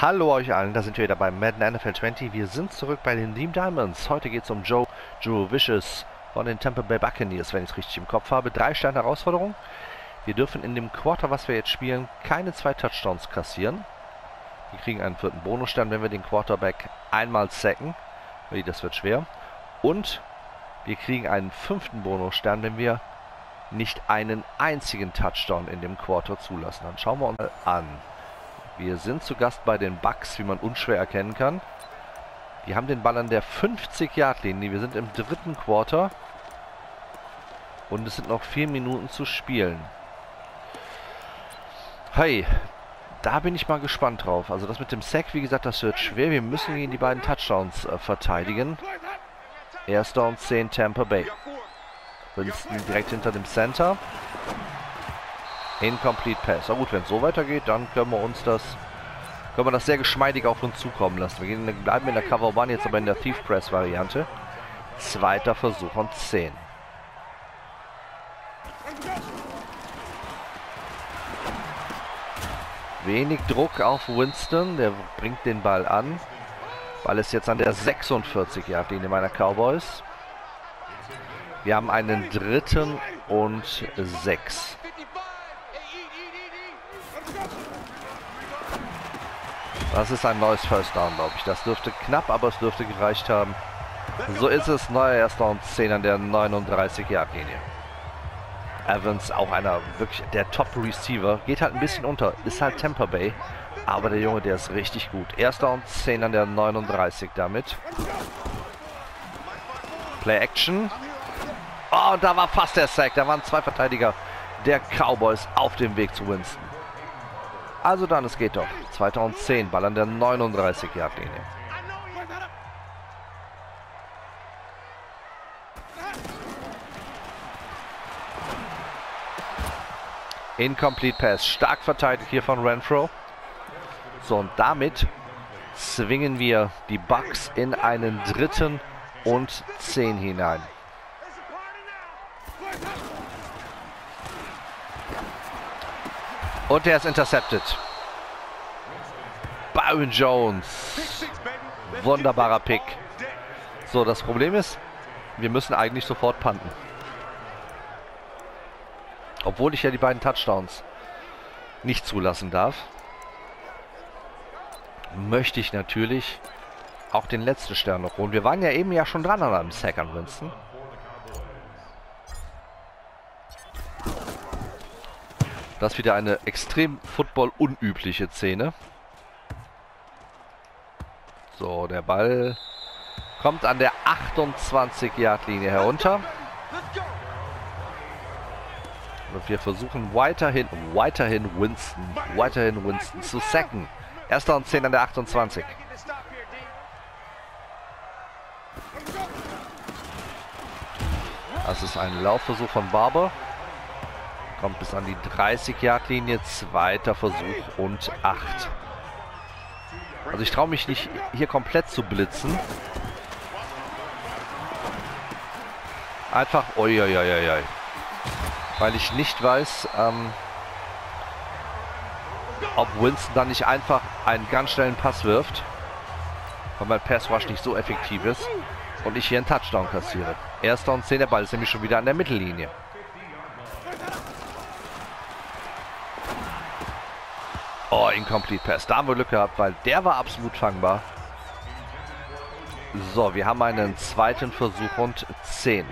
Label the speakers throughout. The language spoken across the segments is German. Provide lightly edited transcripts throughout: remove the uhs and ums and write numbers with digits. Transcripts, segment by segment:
Speaker 1: Hallo euch allen, da sind wir wieder bei Madden NFL 20. Wir sind zurück bei den Team Diamonds. Heute geht es um Joe Jurevicius von den Tampa Bay Buccaneers, wenn ich es richtig im Kopf habe. 3 Sterne Herausforderung. Wir dürfen in dem Quarter, was wir jetzt spielen, keine 2 Touchdowns kassieren. Wir kriegen einen 4. Bonusstern, wenn wir den Quarterback einmal sacken. Das wird schwer. Und wir kriegen einen 5. Bonusstern, wenn wir nicht einen einzigen Touchdown in dem Quarter zulassen. Dann schauen wir uns mal an. Wir sind zu Gast bei den Bucks, wie man unschwer erkennen kann. Die haben den Ball an der 50-Yard-Linie. Wir sind im 3. Quarter. Und es sind noch 4 Minuten zu spielen. Hey, da bin ich mal gespannt drauf. Also das mit dem Sack, wie gesagt, das wird schwer. Wir müssen gegen die beiden Touchdowns verteidigen. 1. und 10 Tampa Bay. Winston direkt hinter dem Center. Incomplete Pass. Na gut, wenn es so weitergeht, dann können wir das sehr geschmeidig auf uns zukommen lassen. Wir bleiben in der Cover 1, jetzt aber in der Thief Press Variante. 2. Versuch und 10. Wenig Druck auf Winston, der bringt den Ball an. Ball ist jetzt an der 46-Yard-Linie meiner Cowboys. Wir haben einen 3. und 6. Das ist ein neues First Down, glaube ich. Das dürfte knapp, aber es dürfte gereicht haben. So ist es. Neuer 1. und 10 an der 39-Yard-Linie. Evans, auch einer wirklich der Top-Receiver. Geht halt ein bisschen unter. Ist halt Tampa Bay. Aber der Junge, der ist richtig gut. 1. und 10 an der 39 damit. Play-Action. Oh, und da war fast der Sack. Da waren 2 Verteidiger der Cowboys auf dem Weg zu Winston. Also dann, es geht doch. 2010, Ball an der 39-Yard-Linie. Incomplete Pass. Stark verteidigt hier von Renfro. So, und damit zwingen wir die Bucks in einen 3. und 10 hinein. Und der ist intercepted. Byron Jones. Wunderbarer Pick. So, das Problem ist, wir müssen eigentlich sofort punten. Obwohl ich ja die beiden Touchdowns nicht zulassen darf, möchte ich natürlich auch den letzten Stern noch holen. Wir waren ja eben schon dran an einem Sack an Winston. Das ist wieder eine extrem Football-unübliche Szene. So, der Ball kommt an der 28-Yard-Linie herunter. Und wir versuchen weiterhin Winston zu sacken. 1. und 10 an der 28. Das ist ein Laufversuch von Barber. Kommt bis an die 30-Yard-Linie. 2. Versuch und 8. Also ich traue mich nicht, hier komplett zu blitzen. Einfach, oi. Weil ich nicht weiß, ob Winston dann nicht einfach einen ganz schnellen Pass wirft. Weil mein Pass Rush nicht so effektiv ist. Und ich hier einen Touchdown kassiere. 1. und 10, der Ball ist nämlich schon wieder an der Mittellinie. Oh, Incomplete Pass. Da haben wir Glück gehabt, weil der war absolut fangbar. So, wir haben einen 2. Versuch und 10.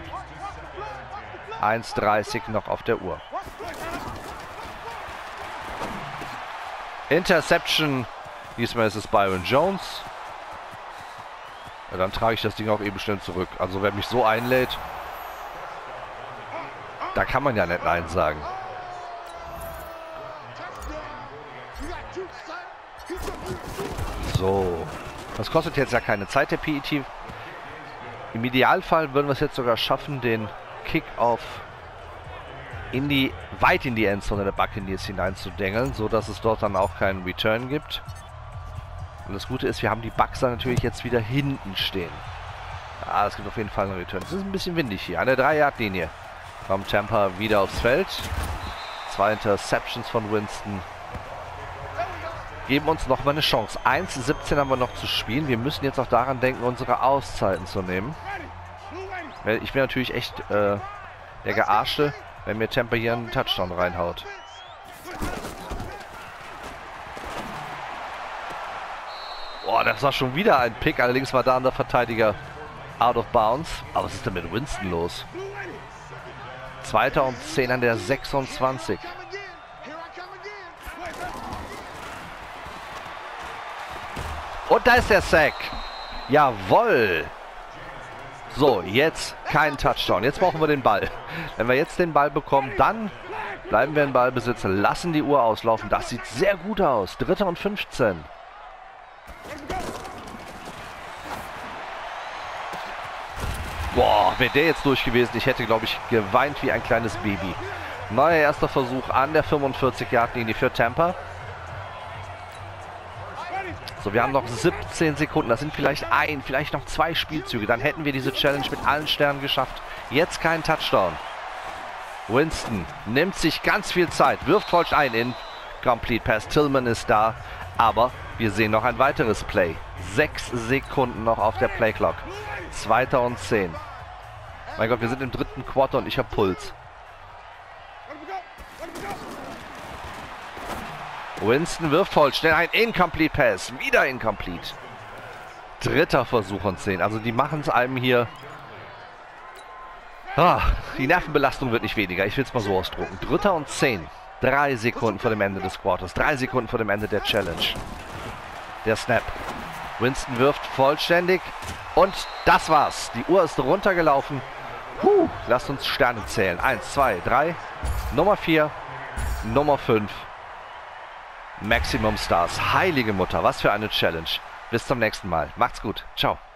Speaker 1: 1:30 noch auf der Uhr. Interception. Diesmal ist es Byron Jones. Ja, dann trage ich das Ding auch eben schnell zurück. Also wer mich so einlädt, da kann man ja nicht Nein sagen. So. Das kostet jetzt ja keine Zeit, der PET. Im Idealfall würden wir es jetzt sogar schaffen, den Kickoff weit in die Endzone der Buccaneers hineinzudengeln, so dass es dort dann auch keinen Return gibt. Und das Gute ist, wir haben die Bucks dann natürlich jetzt wieder hinten stehen. Ah, es gibt auf jeden Fall einen Return. Es ist ein bisschen windig hier. An der 3-Yard-Linie kommt Tampa wieder aufs Feld. 2 Interceptions von Winston. geben uns noch mal eine Chance. 1:17 haben wir noch zu spielen. Wir müssen jetzt auch daran denken, unsere Auszeiten zu nehmen. Ich bin natürlich echt der Gearschte, wenn mir Tampa hier einen Touchdown reinhaut. Boah, das war schon wieder ein Pick. Allerdings war da der Verteidiger out of bounds. Aber was ist denn mit Winston los? 2010 an der 26. Und da ist der Sack. Jawohl. So, jetzt kein Touchdown. Jetzt brauchen wir den Ball. Wenn wir jetzt den Ball bekommen, dann bleiben wir in Ballbesitz. Lassen die Uhr auslaufen. Das sieht sehr gut aus. 3. und 15. Boah, wäre der jetzt durch gewesen. Ich hätte, glaube ich, geweint wie ein kleines Baby. Neuer erster Versuch an der 45-Yard-Linie für Tampa. So, wir haben noch 17 Sekunden. Das sind vielleicht vielleicht noch 2 Spielzüge. Dann hätten wir diese Challenge mit allen Sternen geschafft. Jetzt kein Touchdown. Winston nimmt sich ganz viel Zeit. Wirft falsch ein in Complete Pass. Tillman ist da. Aber wir sehen noch ein weiteres Play. 6 Sekunden noch auf der Playclock. 2. und 10. Mein Gott, wir sind im 3. Quarter und ich habe Puls. Winston wirft voll schnell ein Incomplete Pass. Wieder Incomplete. 3. Versuch und 10. Also die machen es einem hier. Die Nervenbelastung wird nicht weniger. Ich will es mal so ausdrucken. 3. und 10. 3 Sekunden vor dem Ende des Quarters. 3 Sekunden vor dem Ende der Challenge. Der Snap. Winston wirft vollständig. Und das war's. Die Uhr ist runtergelaufen. Lasst uns Sterne zählen. 1, 2, 3. Nummer 4. Nummer 5. Maximum Stars. Heilige Mutter, was für eine Challenge. Bis zum nächsten Mal. Macht's gut. Ciao.